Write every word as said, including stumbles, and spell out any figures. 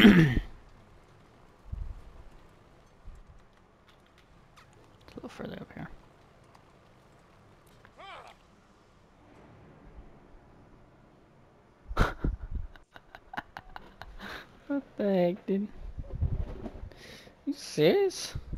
little further up here. What the heck, dude? You serious?